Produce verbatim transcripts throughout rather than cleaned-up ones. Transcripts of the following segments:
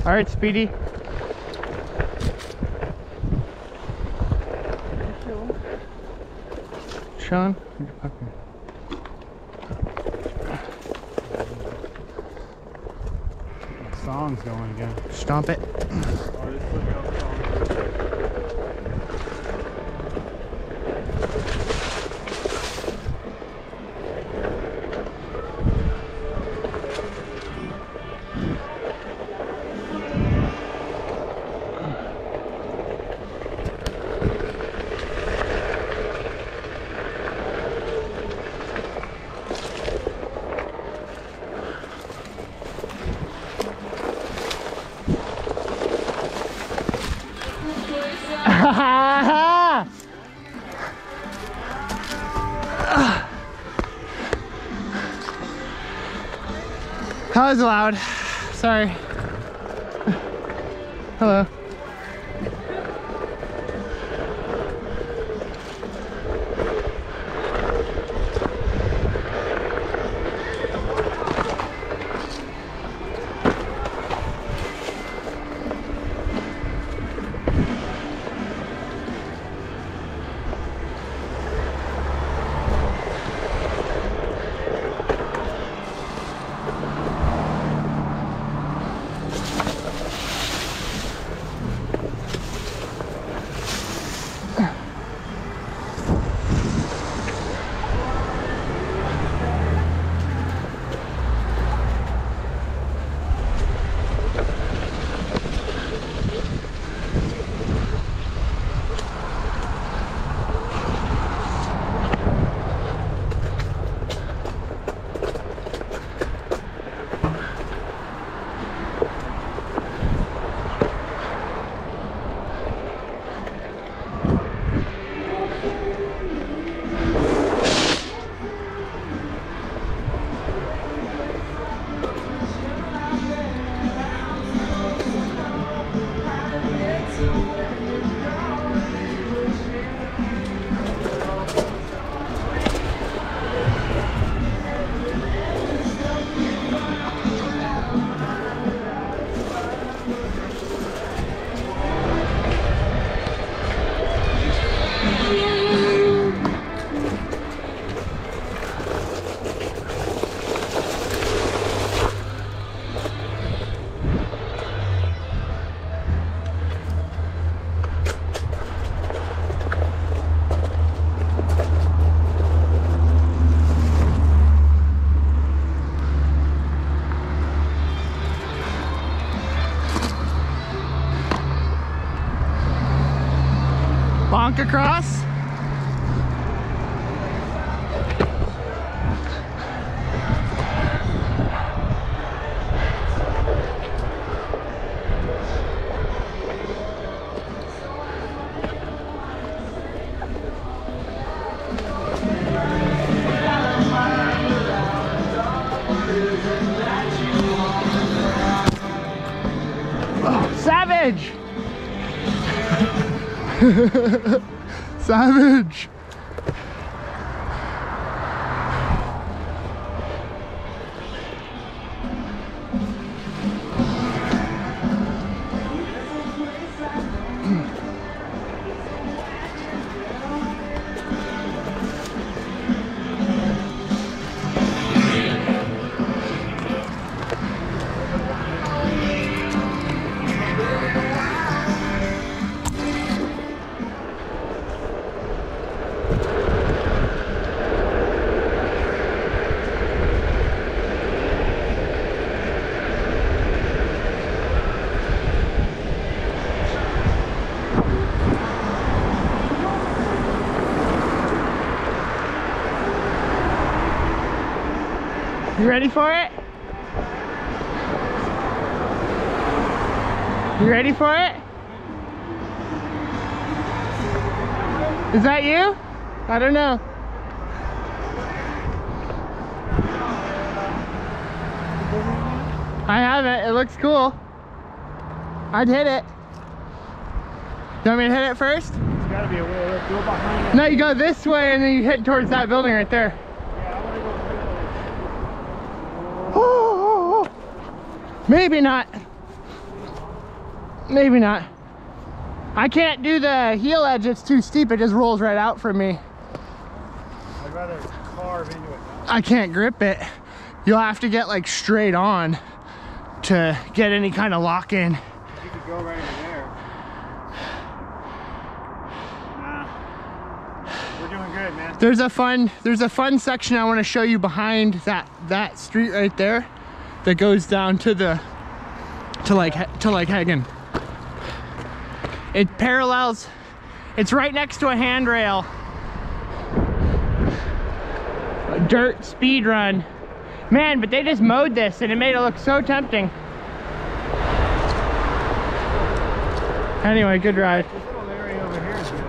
All right, Speedy. Sean? The song's going again. Stomp it. That was loud. Sorry. Hello. Bonk across. Oh, savage! Savage! You ready for it? You ready for it? Is that you? I don't know. I haven't. It looks cool. I'd hit it. You want me to hit it first? There's gotta be a way. Let's go behind it. No, you go this way and then you hit towards that building right there. Maybe not. maybe not. I can't do the heel edge, it's too steep, it just rolls right out for me. I'd rather carve into it. I can't grip it. You'll have to get like straight on to get any kind of lock in. You could go right over there. Nah. We're doing good, man. There's a fun, there's a fun section I want to show you behind that that street right there that goes down to the to like to like Hagen. It parallels, it's right next to a handrail. A dirt speed run. Man, but they just mowed this and it made it look so tempting. Anyway, good ride. This little area over here is good.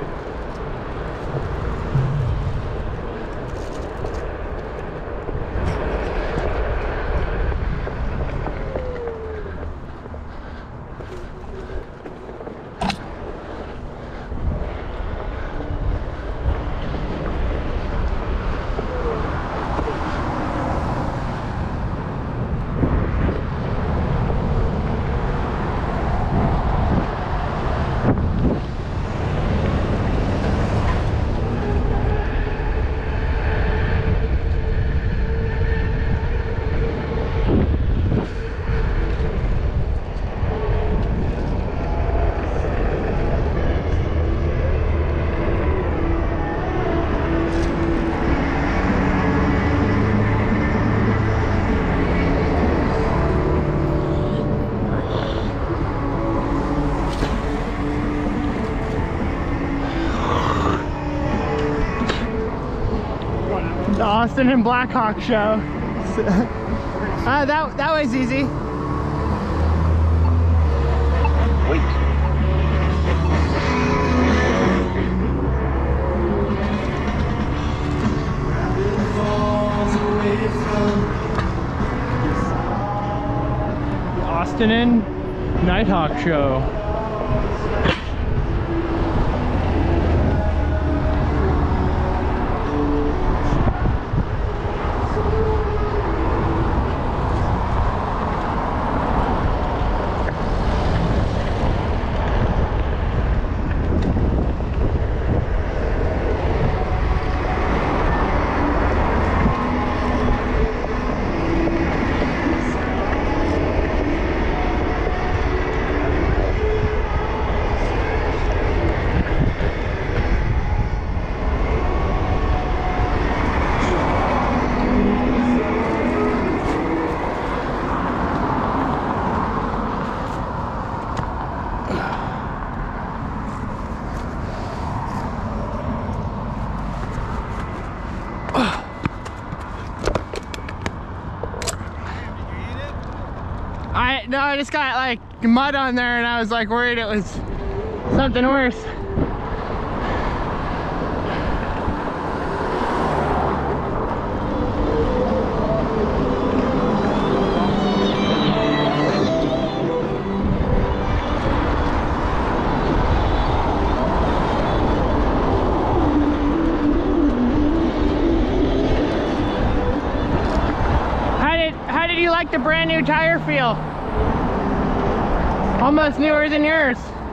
The Austin and Blackhawk show. uh, that, that way's easy. Wait. The Austin and Nighthawk show. I no, I just got like mud on there, and I was like worried it was something worse. How did how did you like the brand new tire feel? Almost newer than yours.